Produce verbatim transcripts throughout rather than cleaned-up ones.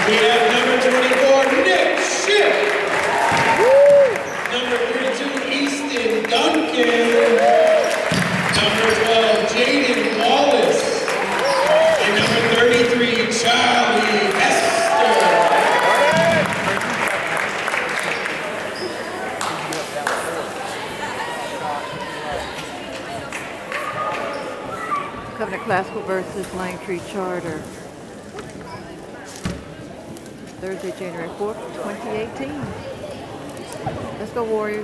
We have number twenty-four, Nick Schiff. Number thirty-two, Easton Duncan. Number twelve, Jaden Wallace. And number thirty-three, Charlie Hester. Covenant Classical versus Langtree Charter. Thursday, January fourth, twenty eighteen. Let's go, Warriors.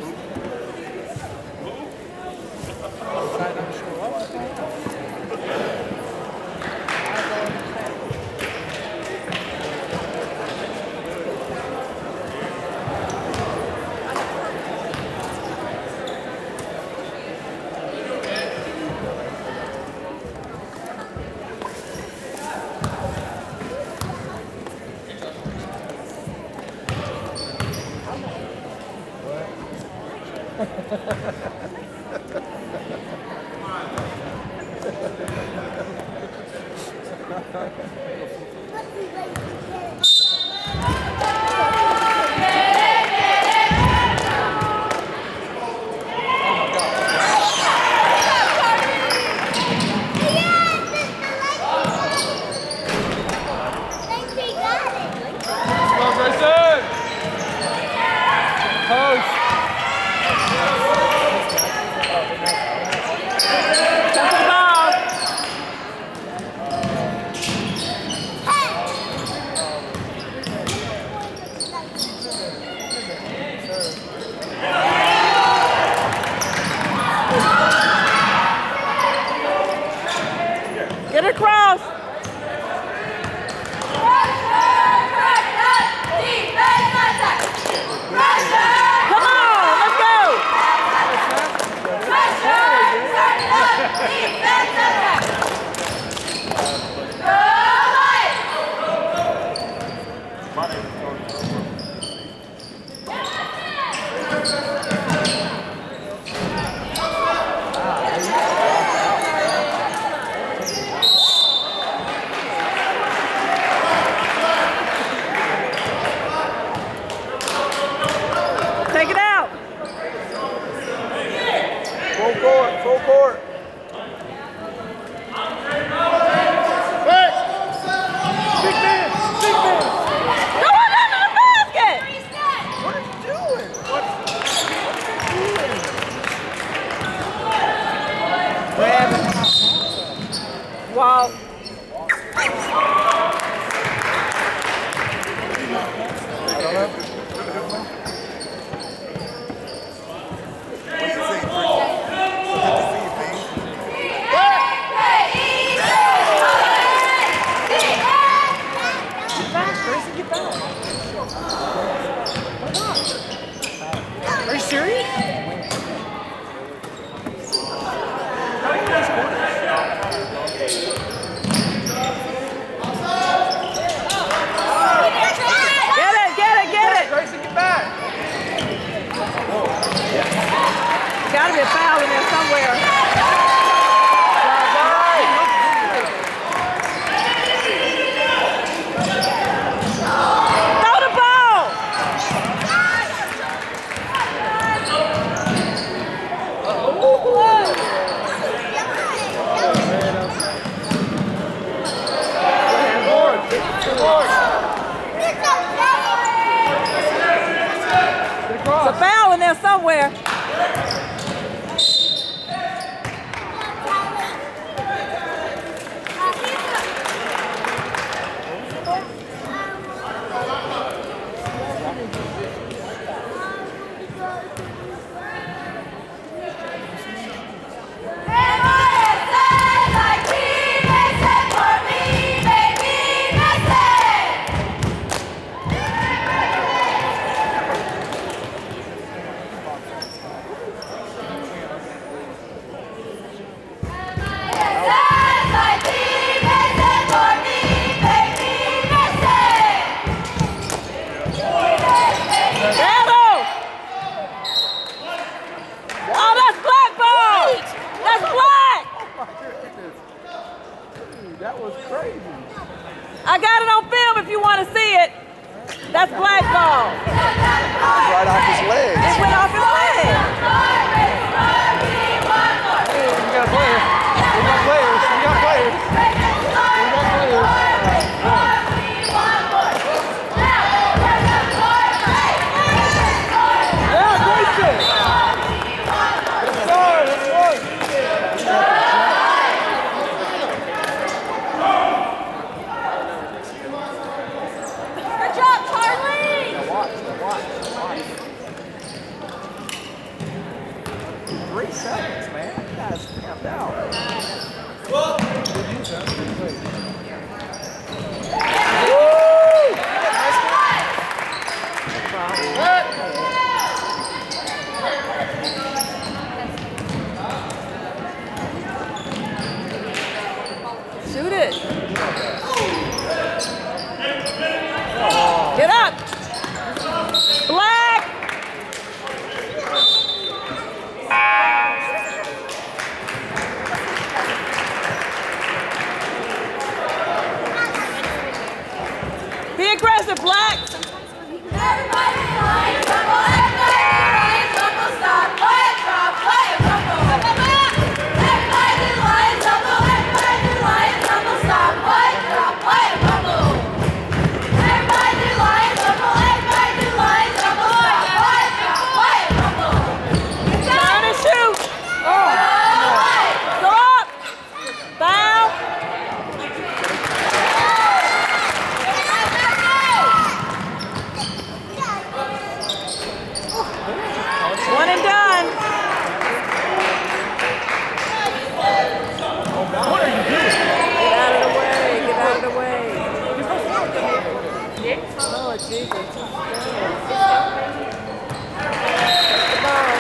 Get across. Come on, let's go. Take it out. Full court, full court. Hey! Big man, big man. Go on under the basket. What are you doing? What are you doing? Grab it. Wow. Are you serious? Get it, get it, get it. Grayson, get back. Gotta be a foul in there somewhere. Throw the ball. There's a foul in there somewhere. That was crazy. I got it on film if you want to see it. That's black ball. Right off his legs. It went off his leg. We got a player. We got players. We got players. We got players. Yeah, great fit. Let's go. Let's go. Good job, Charlie. Now watch. Now watch. Watch. Three seconds, man. You guys camped out. Shoot it. Get up. Black. Be aggressive, Black. Everybody lions, rumble, everybody lions, rumble, stop, quiet, drop, quiet, rumble. Everybody lions, rumble, everybody lions, rumble, stop, quiet, drop, quiet, rumble. Everybody lions, rumble, everybody lions, rumble, stop, quiet, drop, quiet, rumble. Turn and shoot. Go up. Foul. One and done. What are you doing? Get out of the way. Get out of the way. Oh, Jesus. The ball.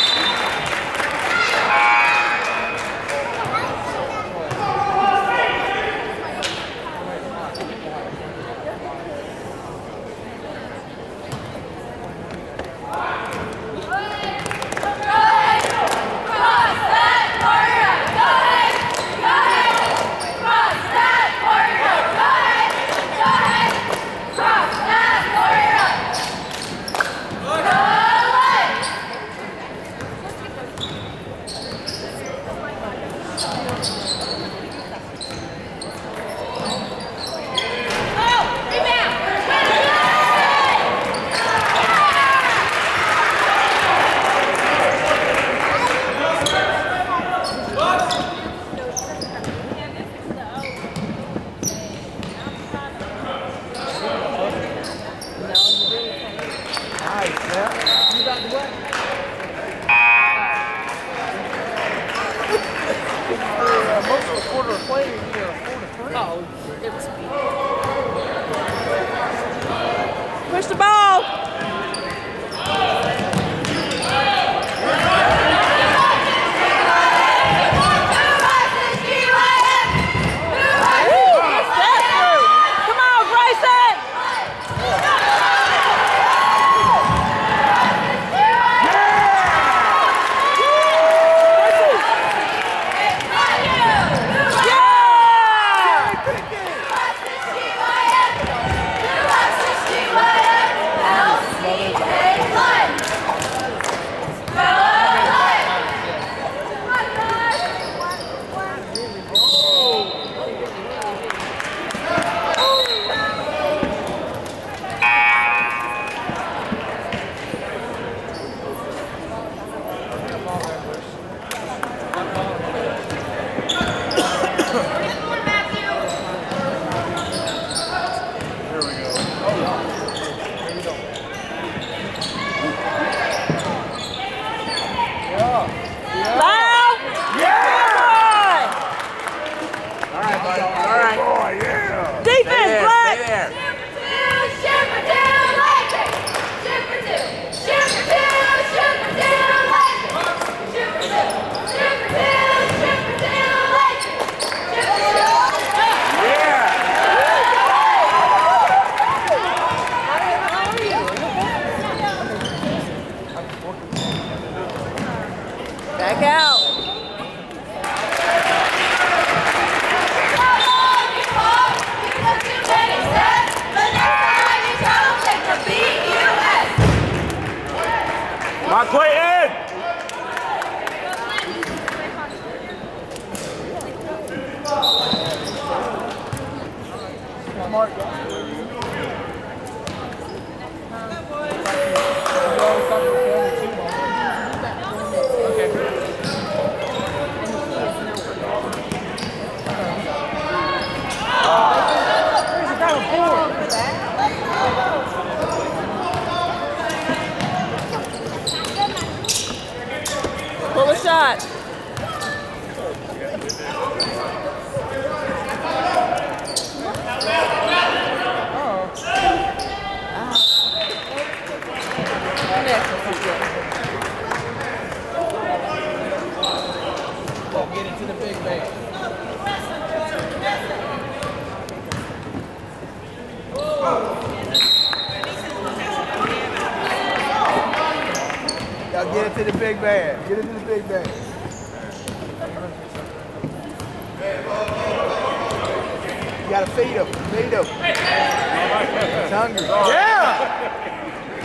Push the ball. Come on, Grayson. Help! on, Clayton! Mark. Pull a shot. Get into the big bag. Y'all get into the big bag. Get into the big bag. You gotta feed him. Feed him. He's hungry. Yeah!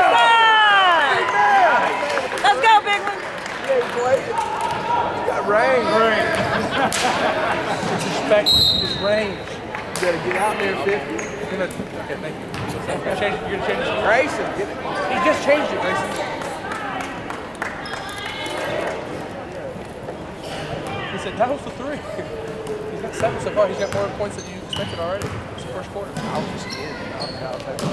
Yeah! Let's go, big one. Yeah, boy. Got range. Range. It's respect. It's range. You gotta get out there, fifty. You're gonna, okay, thank you. You're gonna change it. You're gonna change it. Grayson, get it. He just changed it, Grayson. He said that was for three. He's got seven so far. He's got more points than you expected already. It's the first quarter. I was just kidding. I'll take it.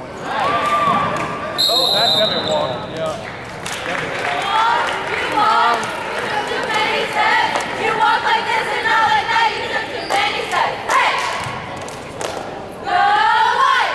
Oh, that's definitely a walk. Yeah. Too many steps. You walk like this and not like that. You took too many steps. Hey! Go white!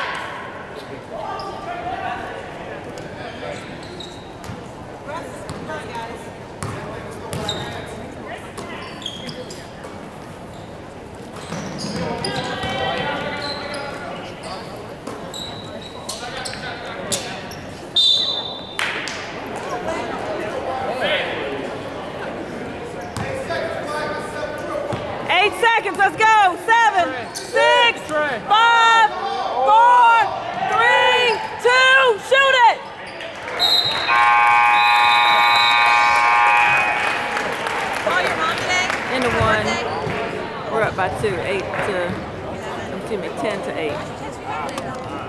Eight seconds, let's go. Seven, six, five, four, three, two, shoot it. Into one. We're up by two, eight to, excuse me, ten to eight.